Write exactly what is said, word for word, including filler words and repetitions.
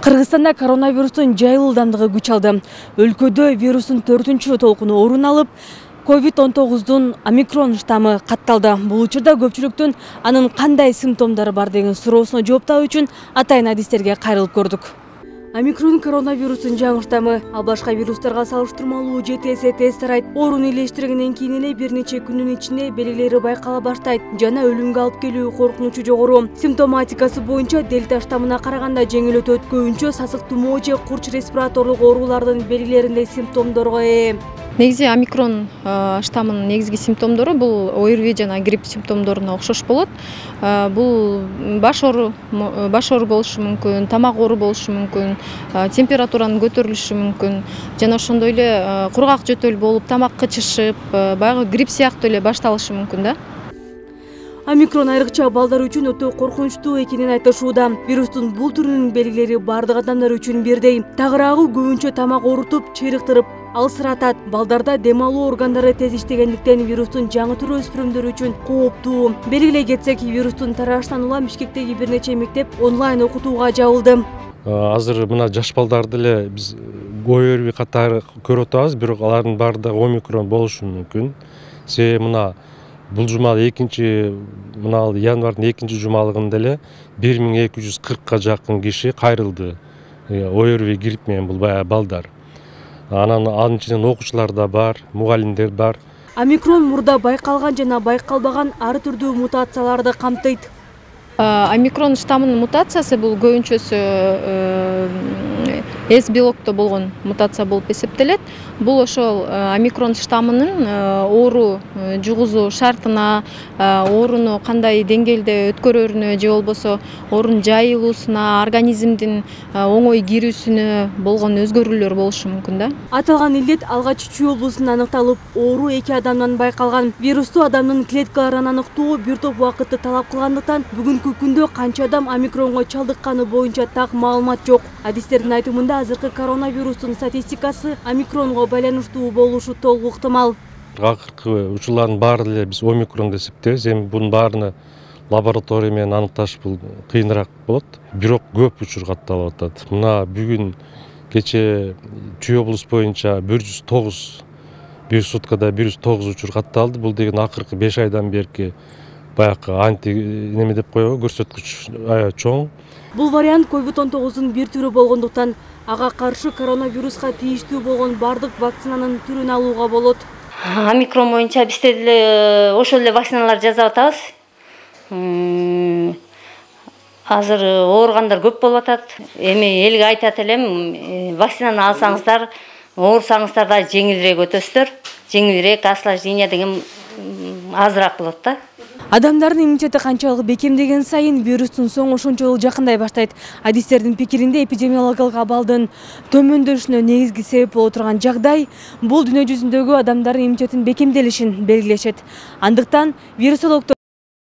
Кыргызстанда коронавирустун жайылуу ылдамдыгы күч алды. Өлкөдө вирустун төртүнчү толкуну орун алып, ковид он тогуздун омикрон штаммы катталды. Бул учурда көпчүлүктүн анын кандай симптомдору бар деген суроосуна жооп табуу үчүн атайын адистерге кайрылып көрдүк. Омикрон коронавирустун жаңы штаммы ал башка вирустарга салыштырмалуу жети эсе тез тарайт. Оорууну илештиргенден кийин эле бир нече күндүн ичинде белгилери байкала баштайт жана өлүмгө алып келүү коркунучу жогору. Симптоматикасы боюнча дельта штаммына караганда жеңил өтөт. Көбүнчө сасык тумоо же курч респираторлук оорулардын белгилериндей симптомдорго ээ. Негизи омикрон штаммынын негизги симптомдору бул ОРВИ жана грипп симптомдоруна окшош болот. Бул баш оору, баш оору болушу мүмкүн, тамак оору болушу мүмкүн, температуранын көтөрүлүшү мүмкүн жана ошондой эле кургак жөтөл болуп, тамак кычышып, баягы грипп сыяктуу эле башталышы мүмкүн да. Омикрон айрыкча балдар үчүн өтө коркунучтуу экенин айтышууда. Вирустун бул түрүнүн белгилери бардык адамдар үчүн бирдей. Тагыраагы көбүнчө тамак оорутуп, чыйрыктырып, алсыратат. Балдарда дем алуу органдары тез иштегендиктен вирустун жаңы түрү өспүрүмдөр үчүн кооптуу. Белгилей кетсек, вирустун тарашынан улам Бишкектеги бир нече мектеп онлайн окутууга жабылды. Азыр мына жаш балдарды эле биз ОРВИ катары көрүп атабыз, бирок алардын баардыгы омикрон болушу мүмкүн. Себеби мына бул жума экинчи мына январдын экинчи жумалыгында эле бир миң эки жүз кыркка жакын киши кайрылды. ОРВИ грипп менен бул баягы балдар. Анан анын ичинен окуучулар да бар, мугалимдер бар. Омикрон мурда байкалган жана байкалбаган ар түрдүү мутацияларды камтыйт. Омикрон штаммынын мутациясы бул көбүнчөсү С белокто болгон мутация болуп эсептелет. Бул ошол омикрон штаммынын оору жугузуу шартына, ооруну кандай деңгээлде өткөрөрүнө же болбосо оорунун жайылуусуна, организмдин оңой кирүүсүнө болгон өзгөрүүлөр болушу мүмкүн да. Аталган илдет алгач Чүй облусунда аныкталып, оору эки адамдан байкалган. Вирусту адамдын клеткаларын аныктоо бир топ убакытты талап кылгандыктан бүгүнкү күндө канча адам омикронго чалдыкканы боюнча так маалымат жок. Адистердин айтымында азыркы коронавирустун статистикасы омикронго байланыштуу болушу толук ыктымал. Акыркы учурлардын баары эле биз омикрон деп эсептейбиз. Эми бунун баарына лаборатория менен аныкташ бул кыйыныраак болот. Бирок көп учур катталып атат. Мына бүгүн кече Чүй облус боюнча бир жүз тогуз, бир суткада бир жүз тогуз учур катталды. Бул деген акыркы беш айдан берки баягы анти неме деп коебу, көрсөткүч аябай чоң. Бул вариант ковид он тогуздун бир түрү болгондуктан ага каршы коронавируска тийиштүү болгон бардык вакцинанын түрүн алууга болот. Омикрон боюнча бизде деле ошол эле вакциналар жасап атабыз. Азыр ооругандар көп болуп атат. Эми элге айтат элем, вакцинаны алсаңыздар, оорусаңыздар да жеңилирээк өтөсүздөр. Жеңилирээк осложнение деген азыраак болот да. Адамдардын иммунитети канчалык бекемдеген сайын вирустун соңу ошончолук жакындай баштайт. Адистердин пикиринде эпидемиологиялык абалдын төмөндөшүнө негизги себеп боло турган жагдай бул дүйнө жүзүндөгү адамдардын иммунитетин бекемделишин белгилешет. Андыктан вирусологдор